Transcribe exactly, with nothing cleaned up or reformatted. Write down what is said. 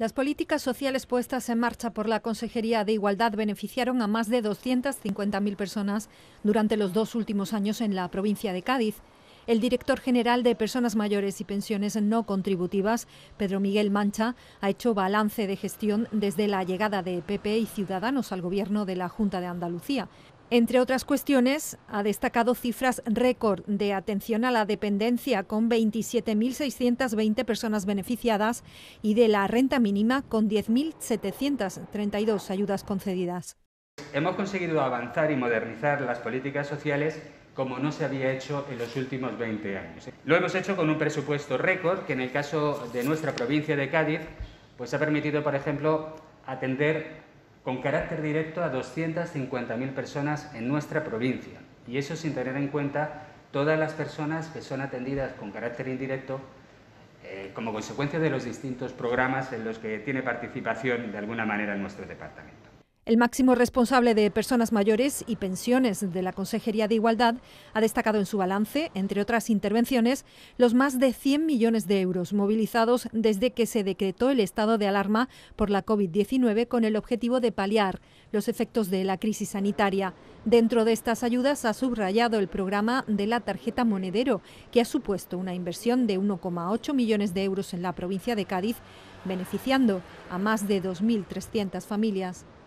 Las políticas sociales puestas en marcha por la Consejería de Igualdad beneficiaron a más de doscientas cincuenta mil personas durante los dos últimos años en la provincia de Cádiz. El director general de Personas Mayores y Pensiones No Contributivas, Pedro Miguel Mancha, ha hecho balance de gestión desde la llegada de P P y Ciudadanos al gobierno de la Junta de Andalucía. Entre otras cuestiones, ha destacado cifras récord de atención a la dependencia, con veintisiete mil seiscientas veinte personas beneficiadas, y de la renta mínima, con diez mil setecientas treinta y dos ayudas concedidas. Hemos conseguido avanzar y modernizar las políticas sociales como no se había hecho en los últimos veinte años. Lo hemos hecho con un presupuesto récord que, en el caso de nuestra provincia de Cádiz, pues ha permitido, por ejemplo, atender con carácter directo a doscientas cincuenta mil personas en nuestra provincia, y eso sin tener en cuenta todas las personas que son atendidas con carácter indirecto eh, como consecuencia de los distintos programas en los que tiene participación de alguna manera en nuestro departamento. El máximo responsable de Personas Mayores y Pensiones de la Consejería de Igualdad ha destacado en su balance, entre otras intervenciones, los más de cien millones de euros movilizados desde que se decretó el estado de alarma por la COVID diecinueve, con el objetivo de paliar los efectos de la crisis sanitaria. Dentro de estas ayudas ha subrayado el programa de la tarjeta Monedero, que ha supuesto una inversión de uno coma ocho millones de euros en la provincia de Cádiz, beneficiando a más de dos mil trescientas familias.